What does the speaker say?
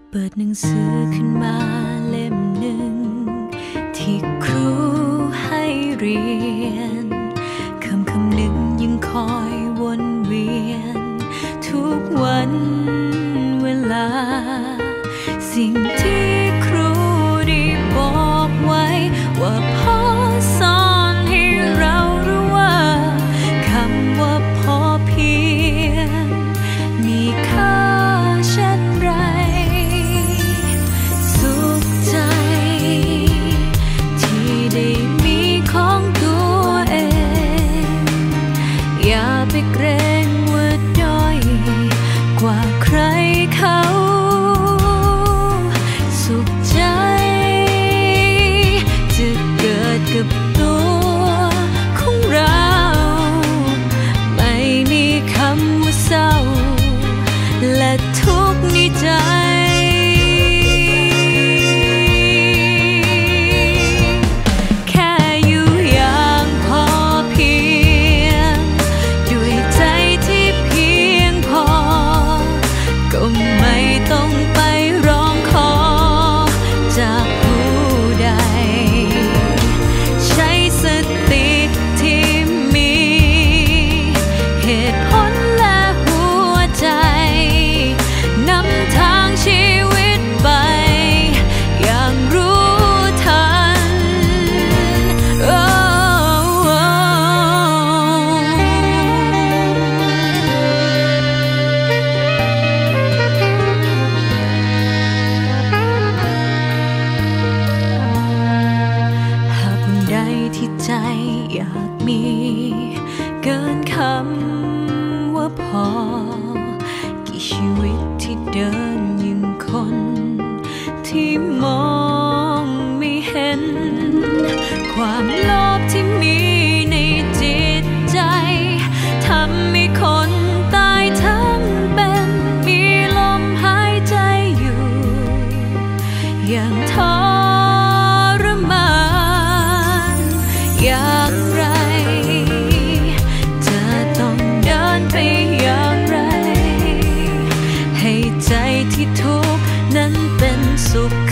เปิดหนังสือขึ้นมาเล่มหนึ่งที่ครูให้เรียนคำหนึ่งยังคอยวนเวียนทุกวันเวลาสิ่งที่ครูได้บอกไว้ว่าพ่อสอนให้เรารู้ว่าคำว่าพอเพียงมีค่าเช่นไรสุขใจที่ได้มีของตัวเองอย่าไปเกรงว่าด้อยกว่าใครเขาสุขใจจะเกิดกับตัวของเราไม่มีคำว่าเศร้าและทุกข์ในใจแค่อยู่อย่างพอเพียงด้วยใจที่เพียงพอก็ไม่ต้องไปร้องขอจากผู้ใดใช้สติที่มีเหตุผลและหัวใจนำทางชีวิตไปอย่างรู้ทันหากวันใดที่ใจอยากมีเกินคำว่าพอกี่ชีวิตที่เดินยังคนที่มองไม่เห็นความโลภที่มีในจิตใจทำให้คนตายทั้งเป็นมีลมหายใจอยู่อย่างทรมานอย่างไรจะต้องเดินไปอย่างไรให้ใจที่ทุกข์นั้นเป็นสุข